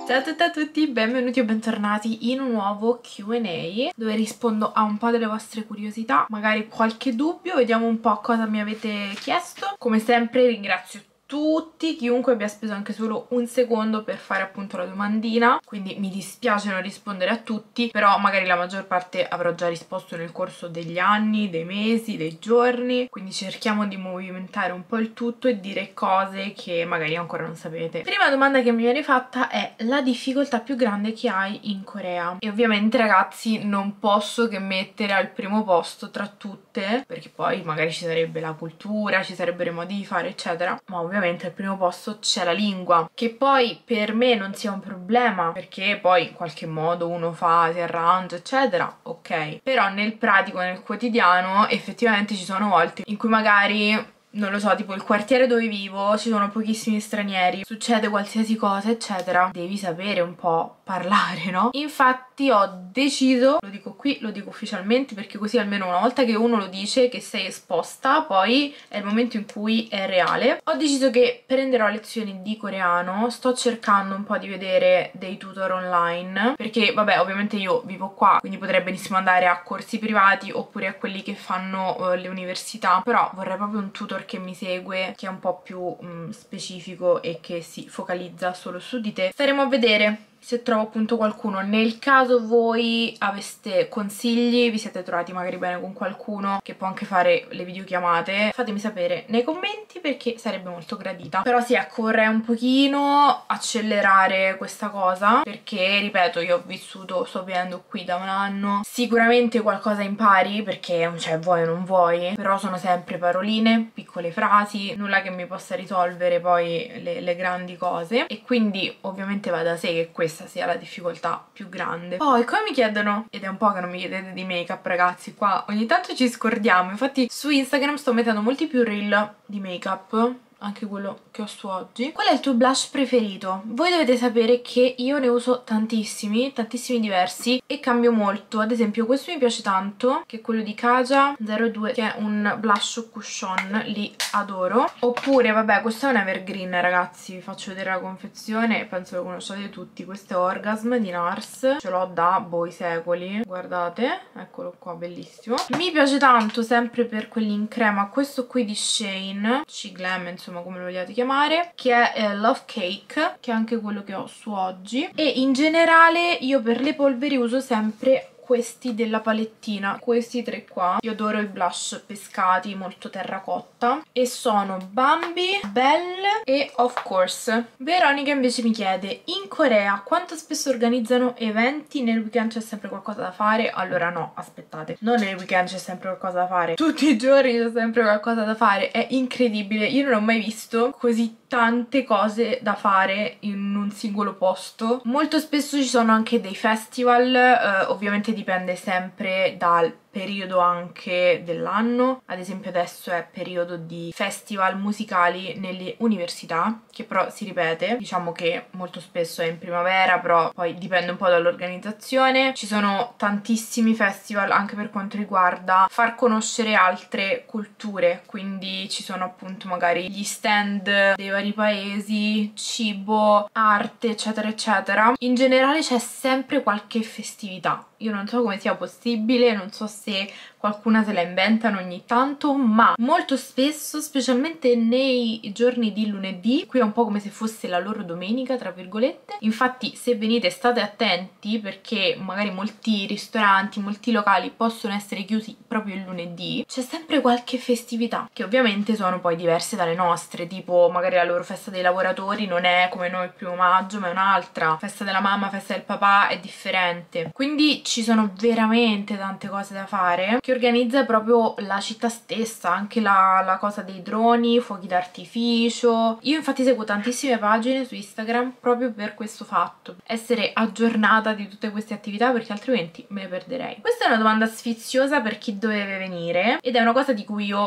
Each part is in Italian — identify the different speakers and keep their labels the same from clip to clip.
Speaker 1: Ciao a tutte e a tutti, benvenuti o bentornati in un nuovo Q&A dove rispondo a un po' delle vostre curiosità, magari qualche dubbio, vediamo un po' cosa mi avete chiesto. Come sempre ringrazio tutti, chiunque abbia speso anche solo un secondo per fare appunto la domandina, quindi mi dispiace non rispondere a tutti, però magari la maggior parte avrò già risposto nel corso degli anni, dei mesi, dei giorni, quindi cerchiamo di movimentare un po' il tutto e dire cose che magari ancora non sapete. Prima domanda che mi viene fatta è la difficoltà più grande che hai in Corea, e ovviamente ragazzi non posso che mettere al primo posto tra tutte, perché poi magari ci sarebbe la cultura, ci sarebbero i modi di fare eccetera, ma ovviamente al primo posto c'è la lingua, che poi per me non sia un problema perché poi in qualche modo uno fa, si arrangia eccetera, ok, però nel pratico, nel quotidiano effettivamente ci sono volte in cui magari non lo so, tipo il quartiere dove vivo ci sono pochissimi stranieri, succede qualsiasi cosa eccetera, devi sapere un po' parlare, no? Infatti ho deciso, lo dico qui, lo dico ufficialmente perché così almeno una volta che uno lo dice che sei esposta, poi è il momento in cui è reale. Ho deciso che prenderò lezioni di coreano, sto cercando un po' di vedere dei tutor online, perché vabbè ovviamente io vivo qua, quindi potrei benissimo andare a corsi privati oppure a quelli che fanno le università, però vorrei proprio un tutor che mi segue, che è un po' più specifico e che si focalizza solo su di te. Staremo a vedere se trovo appunto qualcuno. Nel caso voi aveste consigli, vi siete trovati magari bene con qualcuno che può anche fare le videochiamate, fatemi sapere nei commenti perché sarebbe molto gradita. Però sì, ecco, vorrei un pochino accelerare questa cosa perché, ripeto, io ho vissuto, sto vivendo qui da un anno, sicuramente qualcosa impari perché, cioè, vuoi o non vuoi, però sono sempre paroline, piccole frasi, nulla che mi possa risolvere poi le grandi cose, e quindi ovviamente va da sé che questa sia la difficoltà più grande. Poi come mi chiedono, ed è un po' che non mi chiedete di make up ragazzi, qua ogni tanto ci scordiamo, infatti su Instagram sto mettendo molti più reel di make up, anche quello che ho su oggi. Qual è il tuo blush preferito? Voi dovete sapere che io ne uso tantissimi, tantissimi diversi e cambio molto. Ad esempio questo mi piace tanto, che è quello di Kaja 02, che è un blush cushion, li adoro. Oppure vabbè, questo è un evergreen ragazzi, vi faccio vedere la confezione, penso lo conosciate tutti. Questo è Orgasm di NARS, ce l'ho da i secoli, guardate, eccolo qua, bellissimo. Mi piace tanto, sempre per quelli in crema, questo qui di Shane, C-Glam insomma, come lo vogliate chiamare, che è Love Cake, che è anche quello che ho su oggi. E in generale io per le polveri uso sempre questi della palettina, questi tre qua. Io adoro i blush pescati, molto terracotta, e sono Bambi, Belle e Of Course. Veronica invece mi chiede: in Corea quanto spesso organizzano eventi? Nel weekend c'è sempre qualcosa da fare? Allora no, aspettate, non nel weekend c'è sempre qualcosa da fare, tutti i giorni c'è sempre qualcosa da fare, è incredibile, io non ho mai visto così tante cose da fare in un singolo posto. Molto spesso ci sono anche dei festival, ovviamente dipende sempre dal periodo anche dell'anno. Ad esempio adesso è periodo di festival musicali nelle università, che però si ripete, diciamo che molto spesso è in primavera, però poi dipende un po' dall'organizzazione. Ci sono tantissimi festival anche per quanto riguarda far conoscere altre culture, quindi ci sono appunto magari gli stand dei vari paesi, cibo, arte eccetera eccetera. In generale c'è sempre qualche festività. Io non so come sia possibile, non so se qualcuna se la inventano ogni tanto, ma molto spesso, specialmente nei giorni di lunedì, qui è un po' come se fosse la loro domenica, tra virgolette. Infatti se venite state attenti perché magari molti ristoranti, molti locali possono essere chiusi proprio il lunedì. C'è sempre qualche festività, che ovviamente sono poi diverse dalle nostre, tipo magari la loro festa dei lavoratori non è come noi il 1° maggio, ma è un'altra. Festa della mamma, festa del papà è differente. Quindi ci sono veramente tante cose da fare che organizza proprio la città stessa, anche la cosa dei droni, fuochi d'artificio. Io infatti seguo tantissime pagine su Instagram proprio per questo fatto, essere aggiornata di tutte queste attività, perché altrimenti me ne perderei. Questa è una domanda sfiziosa per chi doveva venire ed è una cosa di cui io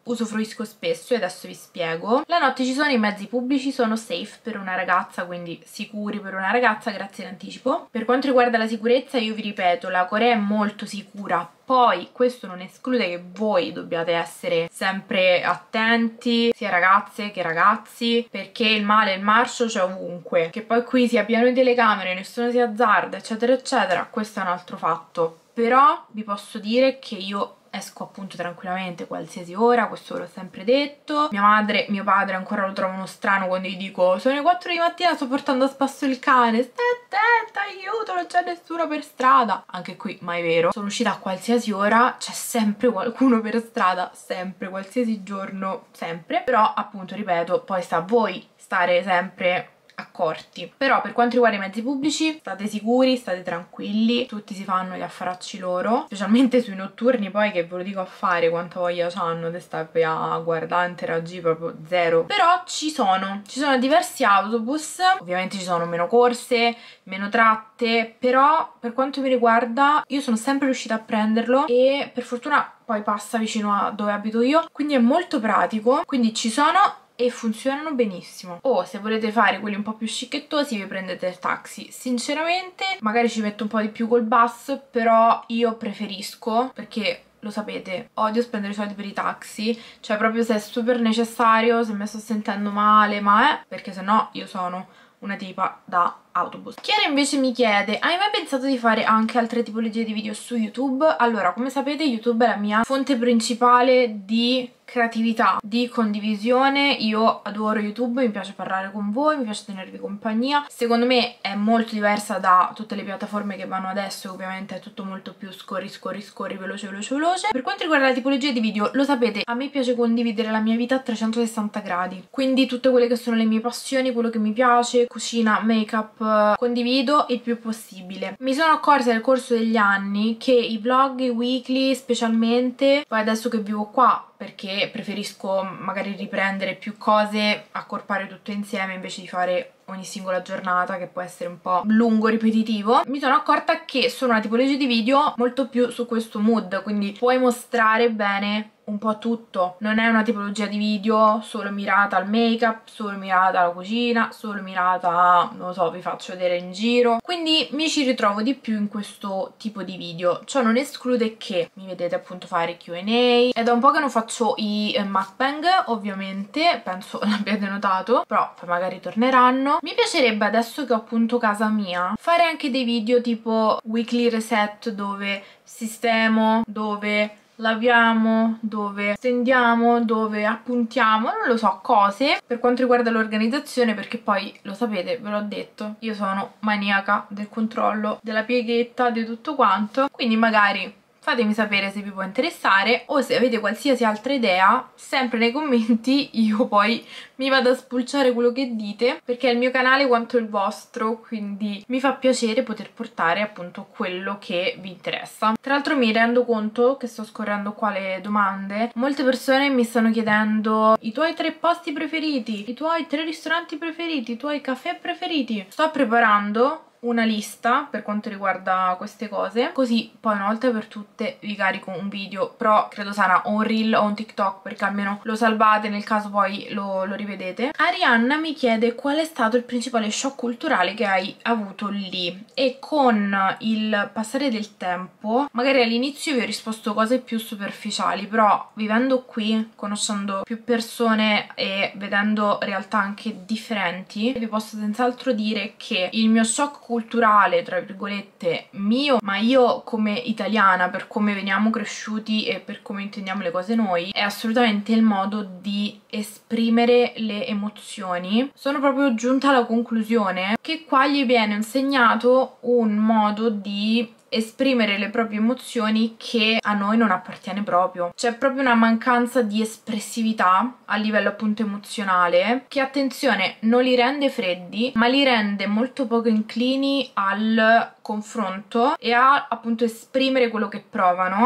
Speaker 1: usufruisco spesso e adesso vi spiego. La notte ci sono i mezzi pubblici, sono safe per una ragazza, quindi sicuri per una ragazza, grazie in anticipo. Per quanto riguarda la sicurezza, io vi ripeto, la Corea è molto sicura. Poi questo non esclude che voi dobbiate essere sempre attenti, sia ragazze che ragazzi, perché il male e il marcio c'è ovunque. Che poi qui sia pieno di telecamere, nessuno si azzarda, eccetera eccetera, questo è un altro fatto. Però vi posso dire che io esco appunto tranquillamente qualsiasi ora, questo ve l'ho sempre detto. Mia madre, mio padre ancora lo trovano strano quando gli dico sono le 4 di mattina, sto portando a spasso il cane, stai attenta, aiuto, non c'è nessuno per strada. Anche qui mai vero, sono uscita a qualsiasi ora, c'è sempre qualcuno per strada, sempre, qualsiasi giorno, sempre. Però appunto ripeto, poi sta a voi stare sempre accorti. Però per quanto riguarda i mezzi pubblici, state sicuri, state tranquilli, tutti si fanno gli affaracci loro, specialmente sui notturni, poi che ve lo dico a fare quanta voglia c'hanno di stare a guardare, interagire, proprio zero. Però ci sono diversi autobus, ovviamente ci sono meno corse, meno tratte, però per quanto mi riguarda io sono sempre riuscita a prenderlo e per fortuna poi passa vicino a dove abito io, quindi è molto pratico, quindi ci sono e funzionano benissimo. O se volete fare quelli un po' più scicchettosi vi prendete il taxi. Sinceramente magari ci metto un po' di più col bus, però io preferisco, perché lo sapete, odio spendere soldi per i taxi, cioè proprio se è super necessario, se mi sto sentendo male, perché sennò io sono una tipa da autobus. Chiara invece mi chiede: hai mai pensato di fare anche altre tipologie di video su YouTube? Allora, come sapete YouTube è la mia fonte principale di creatività, di condivisione. Io adoro YouTube, mi piace parlare con voi, mi piace tenervi compagnia. Secondo me è molto diversa da tutte le piattaforme che vanno adesso, ovviamente è tutto molto più scorri, veloce, veloce, veloce. Per quanto riguarda la tipologia di video, lo sapete, a me piace condividere la mia vita a 360 gradi, quindi tutte quelle che sono le mie passioni, quello che mi piace, cucina, make-up, condivido il più possibile. Mi sono accorta nel corso degli anni che i vlog, i weekly specialmente, poi adesso che vivo qua perché preferisco magari riprendere più cose, accorpare tutto insieme invece di fare ogni singola giornata, che può essere un po' lungo, ripetitivo, mi sono accorta che sono una tipologia di video molto più su questo mood, quindi puoi mostrare bene un po' tutto, non è una tipologia di video solo mirata al make up, solo mirata alla cucina, solo mirata a, non lo so, vi faccio vedere in giro, quindi mi ci ritrovo di più in questo tipo di video. Ciò non esclude che mi vedete appunto fare Q&A, è da un po' che non faccio i mukbang, ovviamente, penso l'abbiate notato, però poi magari torneranno. Mi piacerebbe, adesso che ho appunto casa mia, fare anche dei video tipo weekly reset, dove sistemo, dove laviamo, dove stendiamo, dove appuntiamo, non lo so, cose per quanto riguarda l'organizzazione, perché poi lo sapete, ve l'ho detto, io sono maniaca del controllo, della pieghetta, di tutto quanto, quindi magari fatemi sapere se vi può interessare o se avete qualsiasi altra idea, sempre nei commenti. Io poi mi vado a spulciare quello che dite, perché è il mio canale quanto il vostro, quindi mi fa piacere poter portare appunto quello che vi interessa. Tra l'altro mi rendo conto che sto scorrendo qua le domande, molte persone mi stanno chiedendo i tuoi 3 posti preferiti, i tuoi 3 ristoranti preferiti, i tuoi caffè preferiti. Sto preparando una lista per quanto riguarda queste cose, così poi una volta per tutte vi carico un video, però credo sarà o un reel o un TikTok, perché almeno lo salvate nel caso poi lo rivedete. Arianna mi chiede qual è stato il principale shock culturale che hai avuto lì, e con il passare del tempo magari all'inizio vi ho risposto cose più superficiali, però vivendo qui, conoscendo più persone e vedendo realtà anche differenti, vi posso senz'altro dire che il mio shock culturale, tra virgolette, mio, ma io come italiana, per come veniamo cresciuti e per come intendiamo le cose noi, è assolutamente il modo di esprimere le emozioni. Sono proprio giunta alla conclusione che qua gli viene insegnato un modo di esprimere le proprie emozioni che a noi non appartiene proprio. C'è proprio una mancanza di espressività a livello appunto emozionale che, attenzione, non li rende freddi, ma li rende molto poco inclini al confronto e a appunto esprimere quello che provano,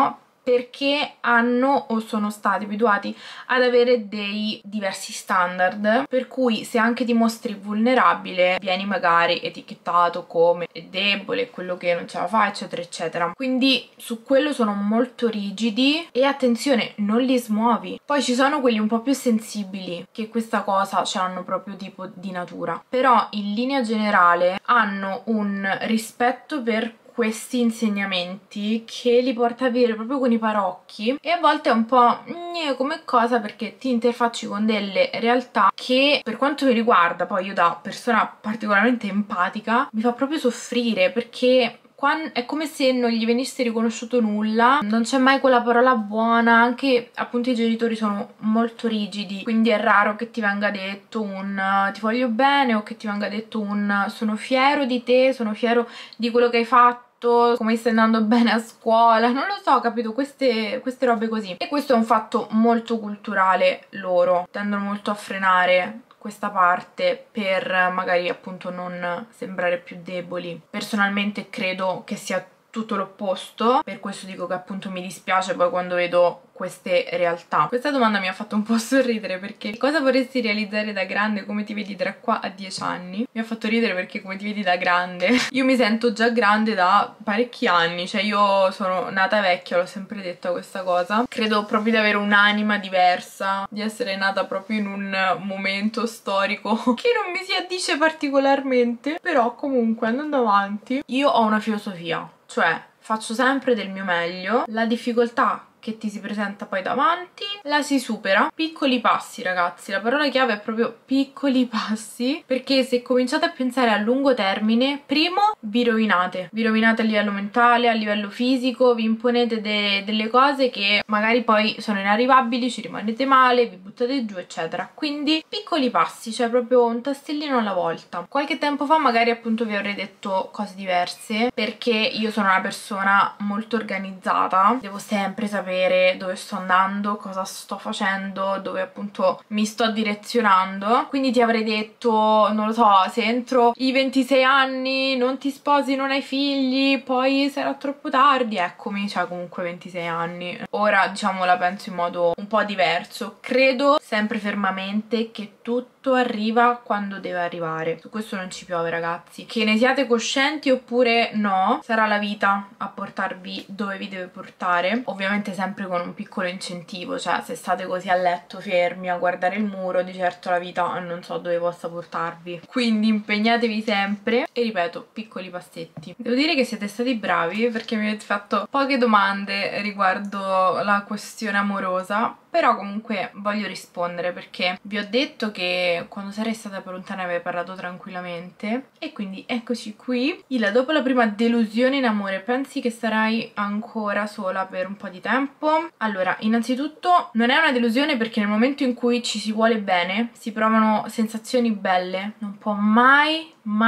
Speaker 1: perché hanno o sono stati abituati ad avere dei diversi standard, per cui se anche ti mostri vulnerabile vieni magari etichettato come debole, quello che non ce la fa, eccetera eccetera. Quindi su quello sono molto rigidi e attenzione, non li smuovi. Poi ci sono quelli un po' più sensibili che questa cosa ce l'hanno proprio tipo di natura, però in linea generale hanno un rispetto per questi insegnamenti che li porta a vivere proprio con i parocchi, e a volte è un po' come cosa, perché ti interfacci con delle realtà che, per quanto mi riguarda, poi io da persona particolarmente empatica, mi fa proprio soffrire, perché è come se non gli venisse riconosciuto nulla, non c'è mai quella parola buona, anche appunto i genitori sono molto rigidi, quindi è raro che ti venga detto un ti voglio bene, o che ti venga detto un sono fiero di te, sono fiero di quello che hai fatto, come stai andando bene a scuola, non lo so, capito? Queste robe così. E questo è un fatto molto culturale loro, tendono molto a frenare questa parte per magari appunto non sembrare più deboli. Personalmente credo che sia tutto l'opposto, per questo dico che appunto mi dispiace poi quando vedo queste realtà. Questa domanda mi ha fatto un po' sorridere, perché cosa vorresti realizzare da grande, come ti vedi da qua a 10 anni? Mi ha fatto ridere perché come ti vedi da grande io mi sento già grande da parecchi anni, cioè io sono nata vecchia, l'ho sempre detta questa cosa, credo proprio di avere un'anima diversa, di essere nata proprio in un momento storico che non mi si addice particolarmente, però comunque andando avanti io ho una filosofia, cioè faccio sempre del mio meglio, la difficoltà che ti si presenta poi davanti la si supera, piccoli passi ragazzi, la parola chiave è proprio piccoli passi, perché se cominciate a pensare a lungo termine, primo vi rovinate a livello mentale, a livello fisico, vi imponete delle cose che magari poi sono inarrivabili, ci rimanete male, vi buttate giù eccetera, quindi piccoli passi, cioè proprio un tastellino alla volta. Qualche tempo fa magari appunto vi avrei detto cose diverse, perché io sono una persona molto organizzata, devo sempre sapere dove sto andando, cosa sto facendo, dove appunto mi sto direzionando, quindi ti avrei detto, non lo so, se entro i 26 anni non ti sposi, non hai figli, poi sarà troppo tardi, eccomi, cioè comunque 26 anni. Ora diciamo la penso in modo un po' diverso, credo sempre fermamente che tutto arriva quando deve arrivare, su questo non ci piove ragazzi, che ne siate coscienti oppure no, sarà la vita a portarvi dove vi deve portare, ovviamente sempre con un piccolo incentivo, cioè se state così a letto fermi a guardare il muro, di certo la vita non so dove possa portarvi, quindi impegnatevi sempre e ripeto, piccoli passetti. Devo dire che siete stati bravi perché mi avete fatto poche domande riguardo la questione amorosa, però comunque voglio rispondere perché vi ho detto che quando sarei stata pronta ne avevo parlato tranquillamente, e quindi eccoci qui. Ila, dopo la prima delusione in amore, pensi che sarai ancora sola per un po' di tempo? Allora, innanzitutto non è una delusione, perché nel momento in cui ci si vuole bene si provano sensazioni belle, non può mai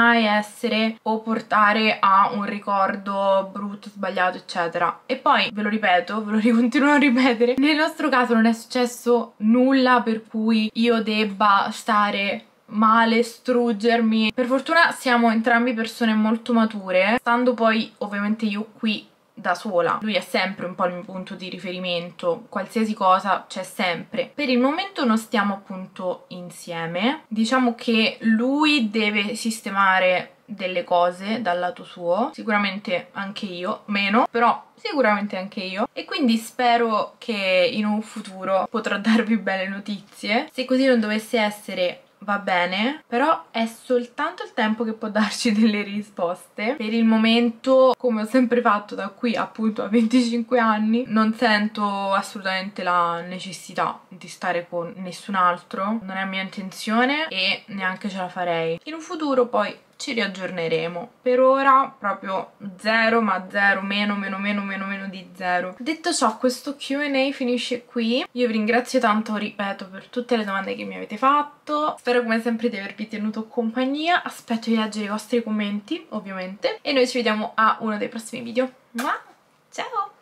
Speaker 1: essere o portare a un ricordo brutto, sbagliato eccetera. E poi ve lo ripeto, ve lo ricontinuo a ripetere, nel nostro caso non è successo nulla per cui io debba stare male, struggermi. Per fortuna siamo entrambi persone molto mature, stando poi ovviamente io qui da sola, lui è sempre un po' il mio punto di riferimento, qualsiasi cosa c'è sempre. Per il momento non stiamo appunto insieme, diciamo che lui deve sistemare delle cose dal lato suo, sicuramente anche io, meno, però sicuramente anche io, e quindi spero che in un futuro potrò darvi belle notizie. Se così non dovesse essere, va bene, però è soltanto il tempo che può darci delle risposte. Per il momento, come ho sempre fatto da qui appunto a 25 anni, non sento assolutamente la necessità di stare con nessun altro, non è mia intenzione e neanche ce la farei. In un futuro poi ci riaggiorneremo, per ora proprio zero, ma zero, meno di zero. Detto ciò, questo Q&A finisce qui. Io vi ringrazio tanto, ripeto, per tutte le domande che mi avete fatto, spero come sempre di avervi tenuto compagnia, aspetto di leggere i vostri commenti ovviamente e noi ci vediamo a uno dei prossimi video. Ciao!